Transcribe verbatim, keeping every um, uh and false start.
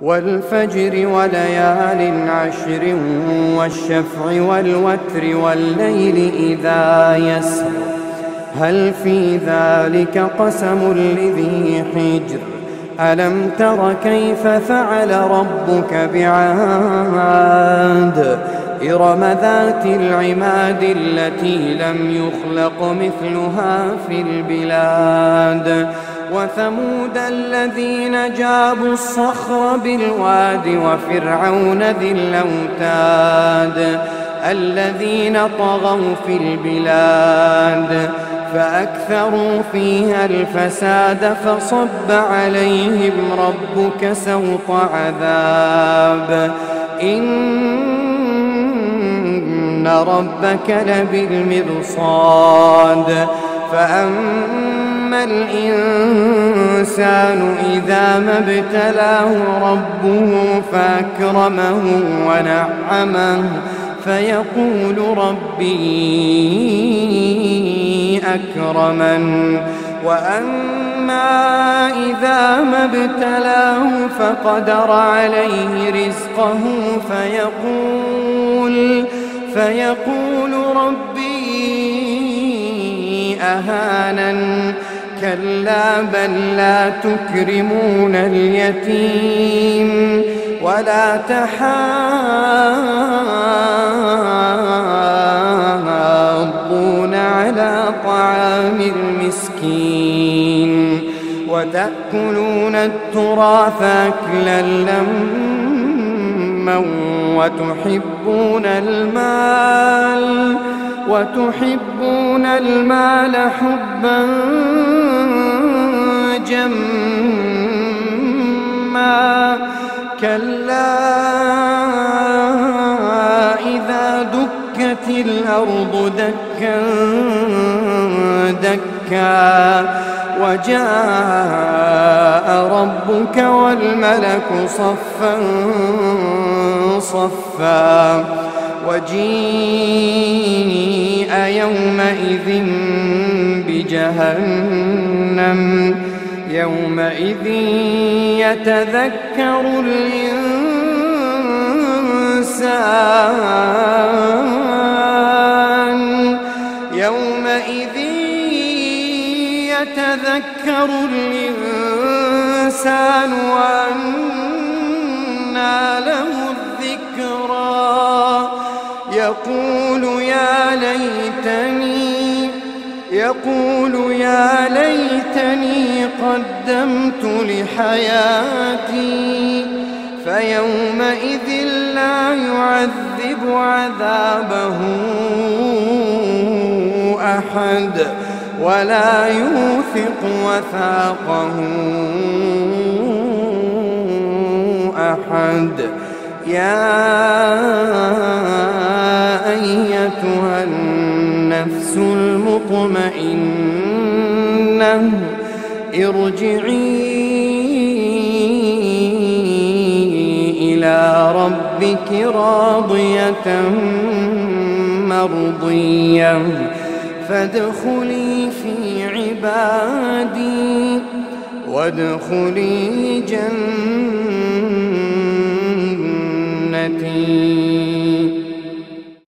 والفجر وليال عشر والشفع والوتر والليل إذا يسر هل في ذلك قسم لذي حجر ألم تر كيف فعل ربك بعاد إرم ذات العماد التي لم يخلق مثلها في البلاد وثمود الذين جابوا الصخر بالواد وفرعون ذي الأوتاد الذين طغوا في البلاد فأكثروا فيها الفساد فصب عليهم ربك سوط عذاب إن ربك لبالمرصاد فأما الإنسان إذا ما ابتلاه ربه فأكرمه ونعمه فيقول ربي أكرمن وأما إذا ما ابتلاه فقدر عليه رزقه فيقول فيقول ربي أهانن كلا بل لا تكرمون اليتيم ولا تحاضون على طعام المسكين وتأكلون التراث أكلا لما وتحبون المال وتحبون المال حبا جما كلا إذا دكت الأرض دكا دكا وجاء ربك والملك صفا صفا وجيء يومئذ بجهنم يومئذ يتذكر الإنسان يومئذ يتذكر الإنسان وأنى له الذكرى يقول يا ليتني يقول يا ليتني قدمت لحياتي فيومئذ لا يعذب عذابه أحد ولا يوثق وثاقه أحد يا أيتها النفس المطمئنة ارجعي إلى ربك راضية مرضية فادخلي في عبادي وادخلي جنتي.